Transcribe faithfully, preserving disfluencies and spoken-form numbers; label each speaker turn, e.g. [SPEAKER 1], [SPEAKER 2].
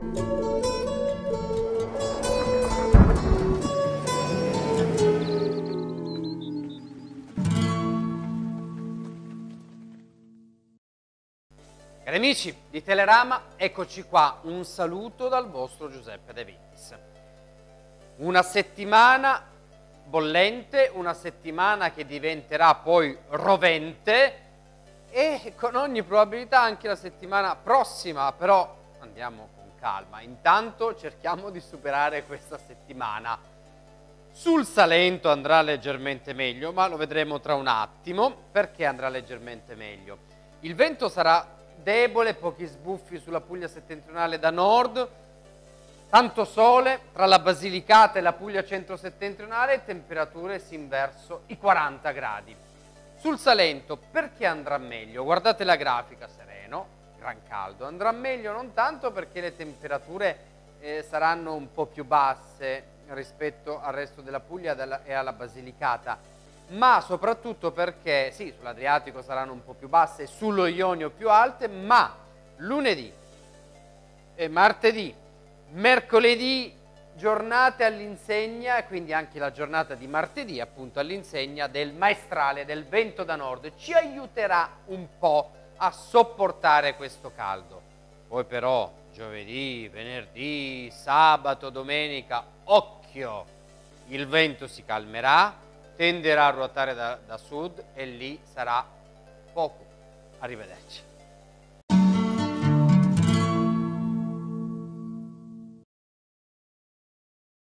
[SPEAKER 1] Cari amici di Telerama, eccoci qua, un saluto dal vostro Giuseppe De Vitis. Una settimana bollente, una settimana che diventerà poi rovente e con ogni probabilità anche la settimana prossima, però andiamo con calma. Intanto cerchiamo di superare questa settimana. Sul Salento andrà leggermente meglio, ma lo vedremo tra un attimo. Perché andrà leggermente meglio? Il vento sarà debole, pochi sbuffi sulla Puglia settentrionale da nord, tanto sole tra la Basilicata e la Puglia centro-settentrionale e temperature sin verso i quaranta gradi. Sul Salento perché andrà meglio? Guardate la grafica, sereno, gran caldo. Andrà meglio non tanto perché le temperature eh, saranno un po' più basse rispetto al resto della Puglia e alla Basilicata, ma soprattutto perché, sì, sull'Adriatico saranno un po' più basse, sullo Ionio più alte, ma lunedì e martedì, mercoledì, giornate all'insegna, e quindi anche la giornata di martedì, appunto, all'insegna del maestrale, del vento da nord, ci aiuterà un po' a sopportare questo caldo. Poi però, giovedì, venerdì, sabato, domenica, occhio, il vento si calmerà, tenderà a ruotare da, da sud e lì sarà poco. Arrivederci.